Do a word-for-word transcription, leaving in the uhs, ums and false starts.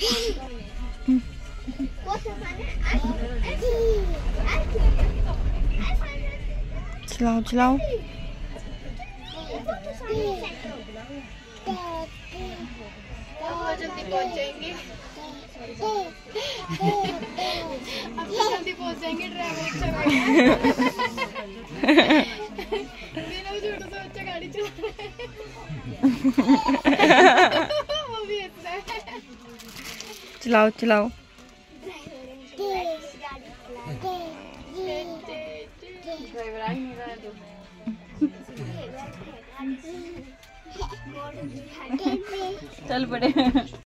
चलाओ चलाओ। जल्दी पहुंच जाएंगे। अब तो जल्दी पहुंच जाएंगे। ड्राइवर अच्छा बिना झूठ से अच्छा गाड़ी चला वो भी अच्छा है। चलाओ चलाओ। ड्राइवर आ ही नहीं रहा है तो चल पड़े।